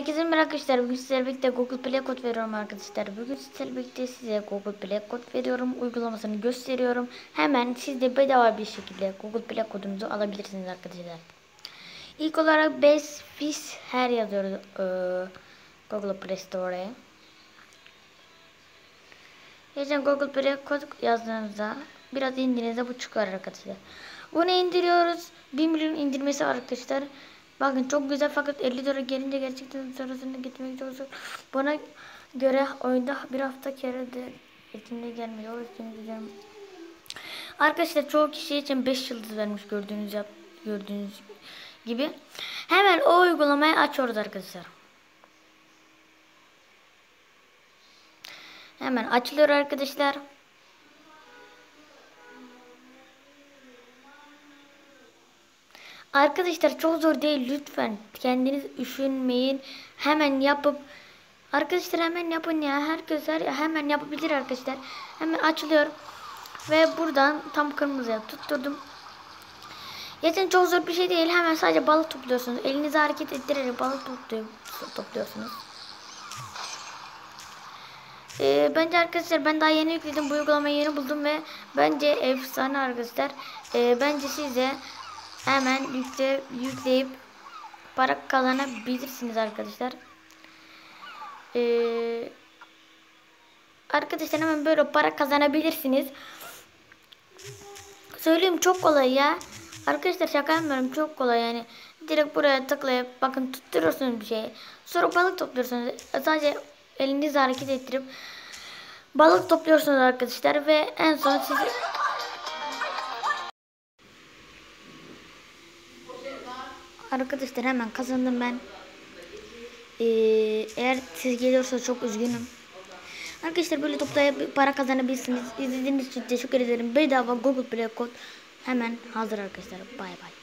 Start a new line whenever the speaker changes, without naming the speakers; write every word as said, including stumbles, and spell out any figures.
Herkese merhaba arkadaşlar. Bugün sizlerle birlikte Google Play kod veriyorum arkadaşlar. Bugün sizlerle birlikte size Google Play kod veriyorum. Uygulamasını gösteriyorum. Hemen siz de bedava bir şekilde Google Play kodunuzu alabilirsiniz arkadaşlar. İlk olarak Best Fish her yazıyoruz ee, Google Play Store'ya. Geçen Google Play kod yazdığınızda biraz indirinizde bu çıkar arkadaşlar. Bunu indiriyoruz. bir milyon indirmesi var arkadaşlar. Bakın çok güzel fakat elli dolara gelince gerçekten sonrasında gitmek çok zor. Bana göre oyunda bir hafta kere de etkinliğe gelmiyor. Arkadaşlar çoğu kişi için beş yıldız vermiş gördüğünüz yap gördüğünüz gibi. Hemen o uygulamayı açıyoruz arkadaşlar. Hemen açılıyor arkadaşlar. Arkadaşlar çok zor değil, lütfen kendiniz üşünmeyin, hemen yapıp arkadaşlar hemen yapın ya, herkes her, hemen yapabilir arkadaşlar. Hemen açılıyor ve buradan tam kırmızıya tutturdum. Zaten çok zor bir şey değil, hemen sadece balık topluyorsunuz, elinizi hareket ettirerek balık topluyorsunuz. Ee, bence arkadaşlar ben daha yeni yükledim, bu uygulamayı yeni buldum ve bence efsane arkadaşlar. Ee, bence siz de hemen yükle, yükleyip para kazanabilirsiniz arkadaşlar. Ee, arkadaşlar hemen böyle para kazanabilirsiniz. Söyleyeyim, çok kolay ya. Arkadaşlar şaka yapmıyorum, çok kolay yani. Direkt buraya tıklayıp bakın tutturuyorsunuz bir şeyi. Sonra balık topluyorsunuz. Sadece elinizi hareket ettirip balık topluyorsunuz arkadaşlar ve en son sizi arkadaşlar hemen kazandım ben. Ee, eğer siz geliyorsa çok üzgünüm. Arkadaşlar böyle toplayıp para kazanabilirsiniz. İzlediğiniz için teşekkür ederim. Bedava Google Play kod hemen hazır arkadaşlar. Bay bay.